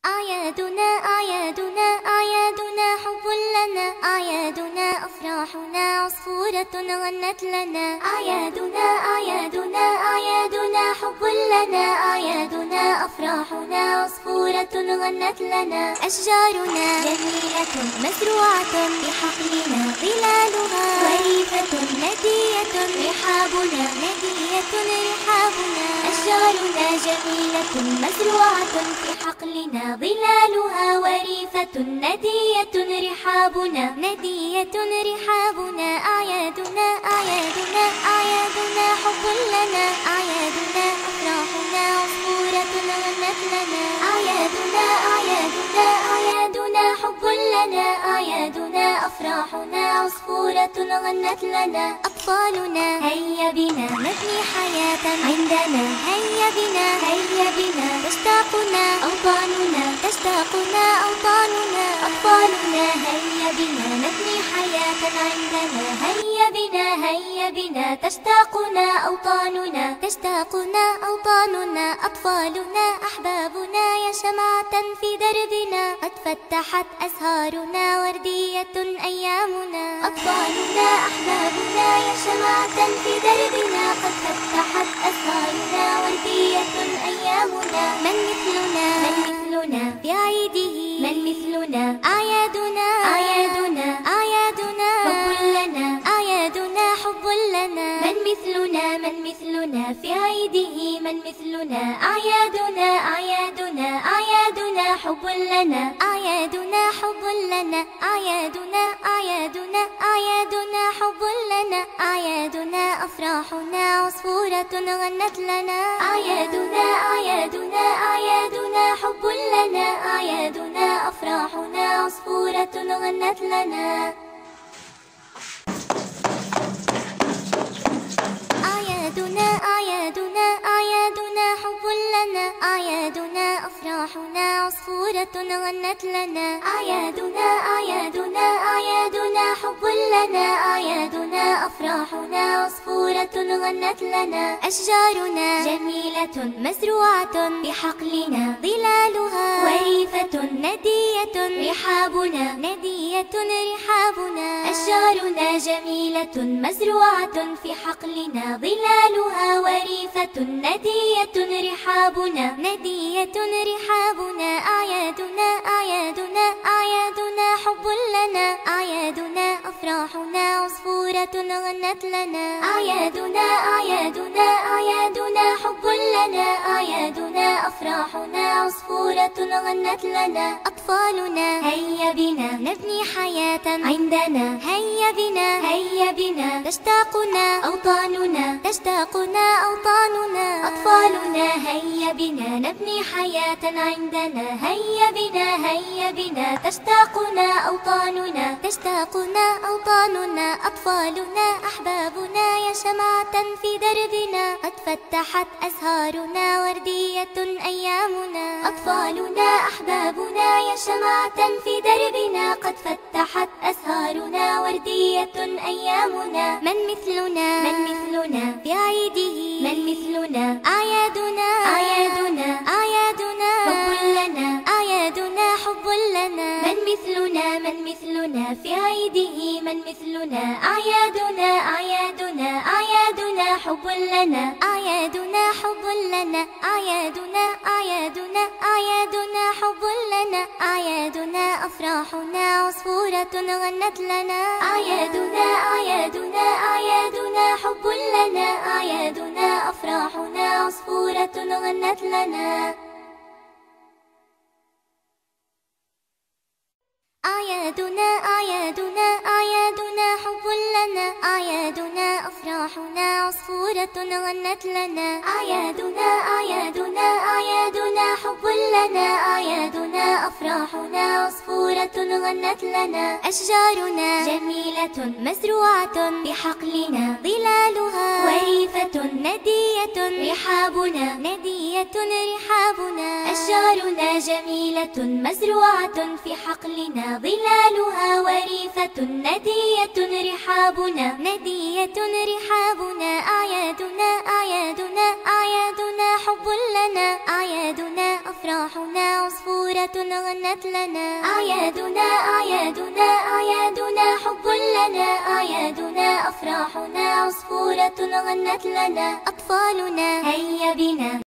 أعيادنا أعيادنا أعيادنا حب لنا، أعيادنا أفراحنا عصفورة غنت لنا. أعيادنا أعيادنا أعيادنا حب لنا، أعيادنا أفراحنا عصفورة غنت لنا. أشجارنا جميلة مزروعة بحقلنا، ظلالها وريفة ندية، رحابنا ندية رحابنا. أشجارنا جميلة مزروعة في حقلنا، ظلالها وريفة ندية، رحابنا ندية رحابنا. أعيادنا أعيادنا أعيادنا حب لنا، أعيادنا أفراحنا عصفورة غنت لنا. أعيادنا أعيادنا أعيادنا حب لنا، أعيادنا أفراحنا عصفورة غنت لنا. أطفالنا هيا بنا نبني حياة عندنا، هيا بنا هيا بنا تشتاقنا أوطاننا، تشتاقنا أوطاننا. أطفالنا هيا بنا نبني حياة عندنا، هيا بنا هيا بنا تشتاقنا أوطاننا، تشتاقنا أوطاننا. أطفالنا أحبابنا يا شمعة في دربنا، قد فتحت أزهارنا وردية أيامنا. أطفالنا أحبابنا يا شمعة في دربنا، قد فتحت أزهارنا وردية أيامنا. من مثلنا من مثلنا في عيده، من مثلنا. أعيادنا أعيادنا أعيادنا حب لنا، أعيادنا حب لنا. من مثلنا من مثلنا في عيده، من مثلنا. أعيادنا أعيادنا أعيادنا حب لنا، أعيادنا حب لنا. أعيادنا أعيادنا أعيادنا حب لنا، أعيادنا أفراحنا عصفورة غنت لنا. أعيادنا أعيادنا أعيادنا حب لنا، أعيادنا أفراحنا عصفورة غنت لنا. أعيادنا أعيادنا أعيادنا حب لنا، أعيادنا أفراحنا عصفورة غنت لنا. أعيادنا أعيادنا أعيادنا حب لنا، أعيادنا أفراحنا عصفورة غنت لنا. أشجارنا جميلة مزروعة بحقلنا، ظلالها وريفة ندية، رحابنا ندية رحابنا. أشجارنا جميلة مزروعة في حقلنا، ظلالها وريفة ندية، رحابنا ندية رحابنا. أعيادنا أعيادنا أعيادنا حب لنا، أعيادنا أفراحنا عصفورة غنت لنا. أعيادنا أعيادنا أعيادنا حب لنا، أعيادنا أفراحنا عصفورة غنت لنا. أطفالنا هيا بنا نبني حياة عندنا، هيا بنا هيا بنا تشتاقنا أوطاننا، تشتاقنا أوطاننا. أطفالنا هيا بنا نبني حياة عندنا، هيا بنا هيا بنا تشتاقنا أوطاننا، تشتاقنا أوطاننا. أطفالنا أحبابنا يا شمعة في دربنا، قد فتحت أزهارنا وردية أيامنا. أطفالنا أحبابنا يا شمعة في دربنا، قد فتحت أزهارنا وردية أيامنا. من مثلنا من مثلنا في عيده، من مثلنا. أعيادنا أعيادنا أعيادنا حب لنا، أعيادنا حب لنا. من مثلنا من مثلنا في عيده، من مثلنا. أعيادنا أعيادنا أعيادنا حب لنا، أعيادنا حب لنا. أعيادنا أعيادنا أعيادنا حب لنا، أعيادنا أفراحنا عصفورة غنت لنا. أعيادنا أعيادنا أعيادنا حب لنا، أعيادنا أفراحنا عصفورة غنت لنا. أعيادنا أعيادنا أعيادنا حب لنا، أعيادنا أفراحنا عصفورة غنت لنا. أعيادنا أعيادنا أعيادنا حب لنا، أعيادنا أفراحنا عصفورة غنت لنا. أشجارنا جميلة مزروعة بحقلنا، ظلالها وريفة وريفة ندية رحابنا ندية رحابنا أشجارنا جميلة مزروعة في حقلنا ظلالها وريفة ندية رحابنا ندية رحابنا أعيادنا أعيادنا أعيادنا حب لنا أعيادنا أفراحنا عصفورة غنت لنا أعيادنا أعيادنا أعيادنا حب لنا أعيادنا أفراحنا عصفورة غنت لنا أطفالنا هيا بنا